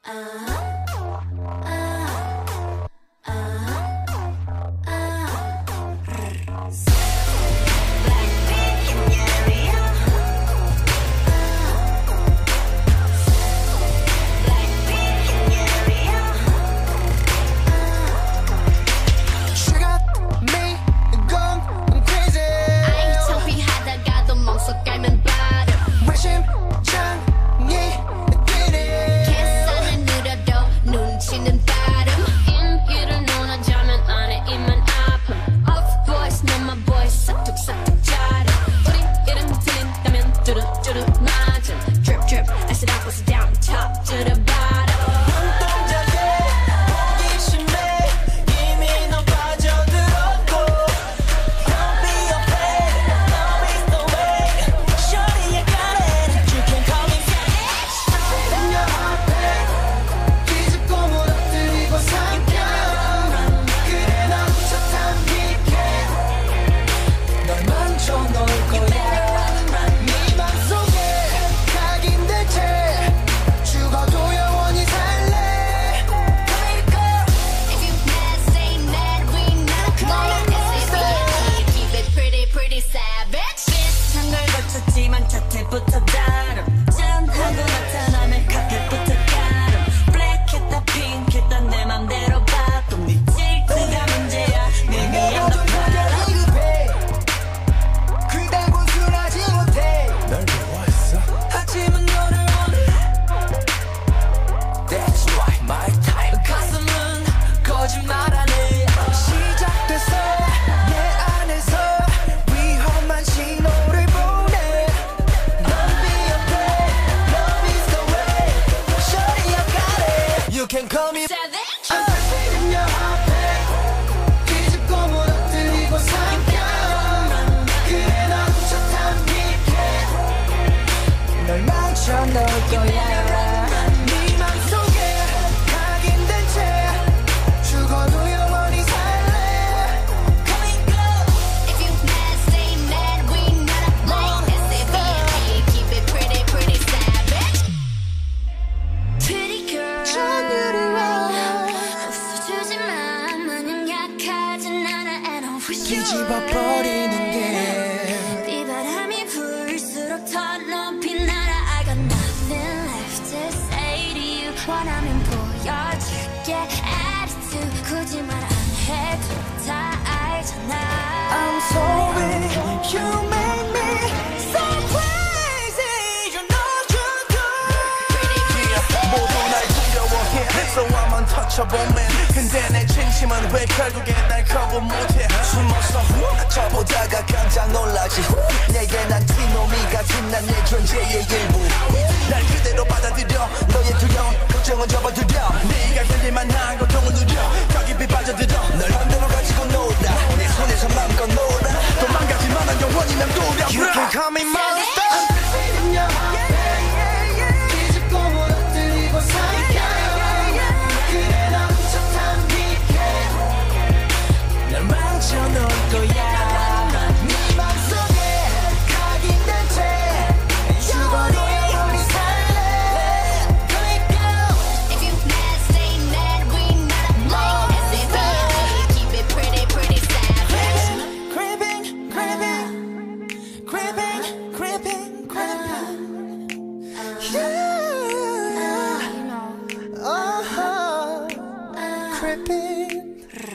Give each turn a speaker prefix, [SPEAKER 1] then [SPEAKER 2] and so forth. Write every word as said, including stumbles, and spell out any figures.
[SPEAKER 1] 자태부터 다름 짠하고 나타나면 카페부터 가름 블랙했다 핑크했다 내 맘대로 바꿈 네 질투가 문제야 내가 너
[SPEAKER 2] 급해 그다고 순하지 못해
[SPEAKER 3] 날 좋아했어?
[SPEAKER 1] 하지만 너를 원해
[SPEAKER 2] That's right my time
[SPEAKER 1] 가슴은 거짓말하네
[SPEAKER 2] 시작됐어 내 안에서 위험한 신호를 보내 Don't be afraid Love is the way Shorty I got it You can call me I'm 앞에 뒤집고 무너뜨리고 삼켜 그래 넌 첫 탐닉해 널 망쳐 놓을 거야 네 맘속에 각인된 채 죽어도 영원히 살래
[SPEAKER 1] Coming close
[SPEAKER 4] If you mad, stay mad, we not like S A V E, keep it pretty, pretty savage.
[SPEAKER 1] Pretty girl 웃어주지 마 마냥 약하진 않아 And I'm with you
[SPEAKER 2] 뒤집어버리는 게
[SPEAKER 1] 비바람이 불수록 더 높이 날아 I got nothing left to say to you 원하면 보여줄게 attitude 굳이 말 안 해도 다 알잖아
[SPEAKER 2] I'm sorry You make me so crazy You know you do
[SPEAKER 3] 모두 날 두려워해 So I'm untouchable man 근데 내 진심은 왜 결국엔 날 거부 못해 숨어서 후 저보다가 깜짝 놀라지 후 내게 난 티노미 같은 난 내 존재의 일부 날 그대로 받아들여 너의 두려움 걱정은 접어두려 네가 견딜만 한 고통을 누려 더 깊이 빠져들어 널 한대로 가지고 놀아 내 손에서 맘껏 놀아 도망가지만 난 영원히 난 두려워 You can call me monster
[SPEAKER 2] I'm 앞에 뒤집고 무너뜨리고 삼켜 그래 넌 첫 탐닉해
[SPEAKER 3] 날 망쳐 놓을 거야
[SPEAKER 2] 네 맘속에 각인된 채 죽어도 영원히 살래
[SPEAKER 1] Going go
[SPEAKER 4] If you mad, stay mad, we not like S A V E, keep it pretty, pretty savage.
[SPEAKER 2] Creeping, creeping, creeping, creeping, creeping. Yeah. Uh-huh. Creeping.